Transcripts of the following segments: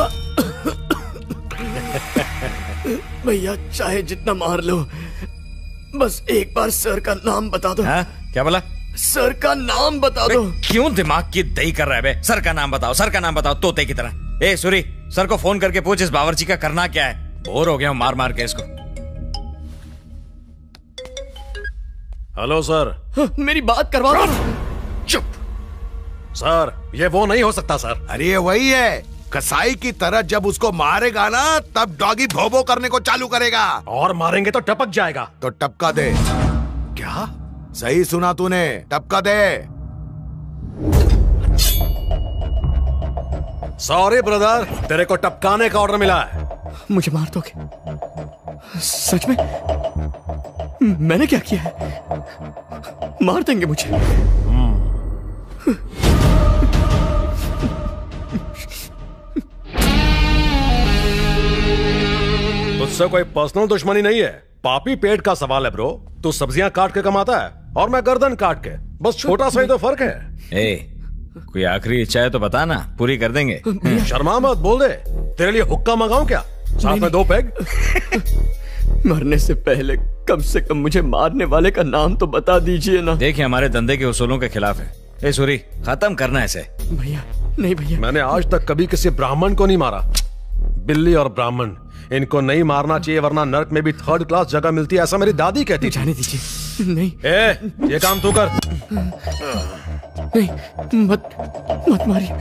भैया चाहे जितना मार लो, बस एक बार सर का नाम बता दो। हाँ? क्या बोला? सर का नाम बता दो। क्यों दिमाग की दही कर रहा है बे? सर का नाम बताओ, सर का नाम बताओ, तोते की तरह। ए सूरी, सर को फोन करके पूछ इस बावर्ची का करना क्या है। बोर हो गया हूं मार मार के इसको। Hello sir. मेरी बात करवा दो। चुप सर, ये वो नहीं हो सकता सर। अरे ये वही है, कसाई की तरह जब उसको मारेगा ना तब डॉगी भोबो करने को चालू करेगा। और मारेंगे तो टपक जाएगा। तो टपका दे। क्या? सही सुना तूने, टपका दे। सॉरी ब्रदर, तेरे को टपकाने का ऑर्डर मिला है। मुझे मार दोगे? सच में? मैंने क्या किया है? मार देंगे मुझे? तुझसे कोई पर्सनल दुश्मनी नहीं है, पापी पेट का सवाल है ब्रो। तू सब्जियां काट के कमाता है और मैं गर्दन काट के, बस छोटा सा ही तो फर्क है। ए, कोई आखिरी इच्छा है तो बता ना, पूरी कर देंगे। शर्मा मत, बोल दे। तेरे लिए हुक्का मंगाऊं क्या? साथ में 2 पैग। मरने से पहले कम से कम मुझे मारने वाले का नाम तो बता दीजिए ना। देखिए हमारे धंधे के उसूलों के खिलाफ है। ए सूरी, खत्म करना है इसे। भैया नहीं भैया, मैंने आज तक कभी किसी ब्राह्मण को नहीं मारा। बिल्ली और ब्राह्मण, इनको नहीं मारना चाहिए वरना नर्क में भी 3rd क्लास जगह मिलती है, ऐसा मेरी दादी कहती। जाने दीजिए। नहीं ये काम तू कर। नहीं, मत मारिए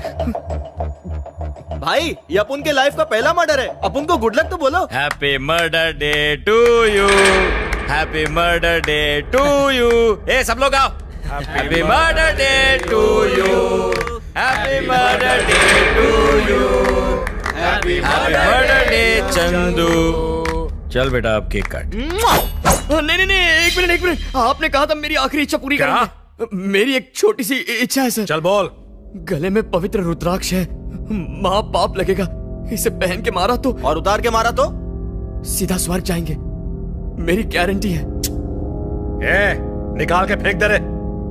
भाई। ये अपन के लाइफ का पहला मर्डर है, अपन को गुड लक तो बोलो। Happy murder day to you, happy murder day to you. ए सब लोग आओ। Happy murder day to you, happy murder day to you, happy murder day Chandu. चल बेटा अब केक काट। नहीं, एक मिनट। आपने कहा था मेरी आखिरी इच्छा पूरी करेंगे। मेरी एक छोटी सी इच्छा है सर। चल बोल। गले में पवित्र रुद्राक्ष है, माँ पाप लगेगा। इसे पहन के मारा तो, और उतार के मारा तो सीधा स्वर्ग जाएंगे, मेरी गारंटी है। निकाल के फेंक दे रे।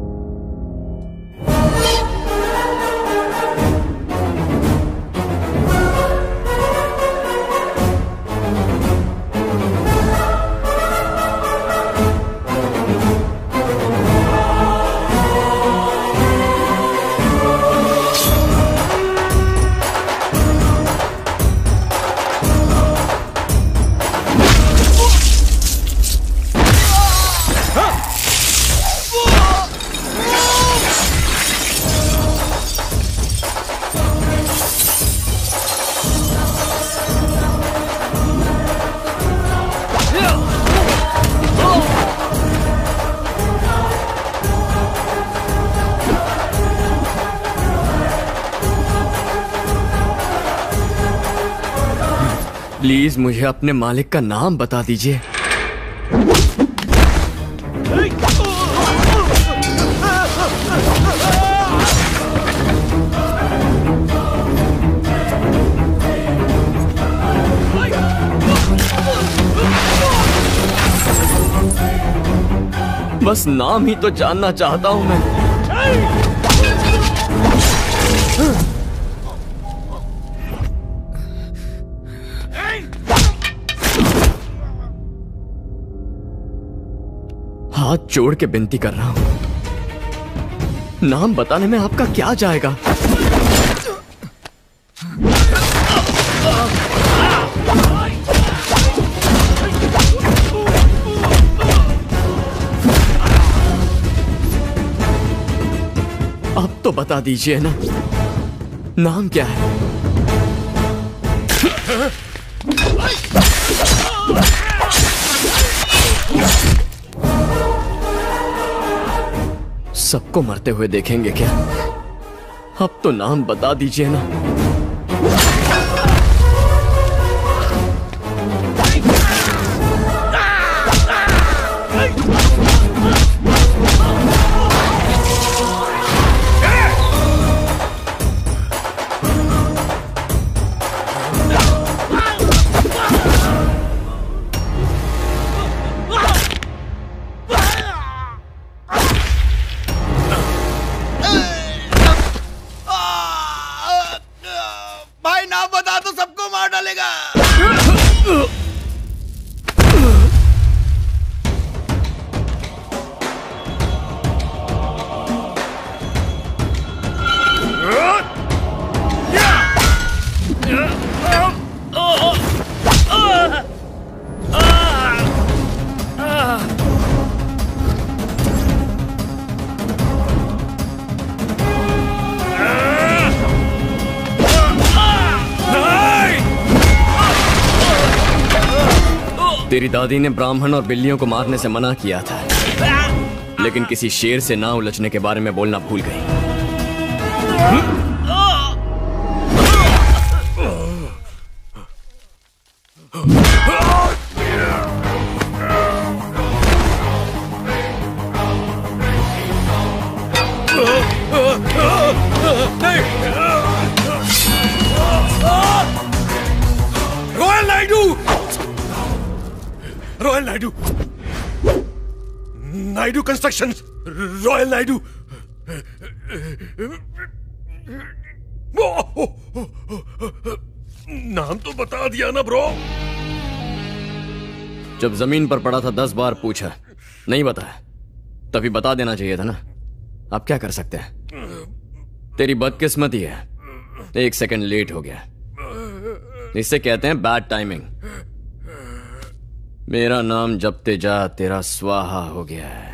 प्लीज मुझे अपने मालिक का नाम बता दीजिए। बस नाम ही तो जानना चाहता हूं मैं। हाथ जोड़ के विनती कर रहा हूं, नाम बताने में आपका क्या जाएगा? अब तो बता दीजिए ना, नाम क्या है? सबको मरते हुए देखेंगे क्या? अब तो नाम बता दीजिए ना। नाम बता तो सबको मार डालेगा। तेरी दादी ने ब्राह्मण और बिल्लियों को मारने से मना किया था, लेकिन किसी शेर से ना उलझने के बारे में बोलना भूल गई। Royal Naidu, royal Naidu, Naidu constructions, royal Naidu. नाम तो बता दिया ना ब्रो। जब जमीन पर पड़ा था 10 बार पूछा, नहीं बताया, तभी बता देना चाहिए था ना। आप क्या कर सकते हैं? तेरी बदकिस्मती है, 1 सेकंड लेट हो गया। इससे कहते हैं बैड टाइमिंग। मेरा नाम जपते जा तेरा स्वाहा हो गया है।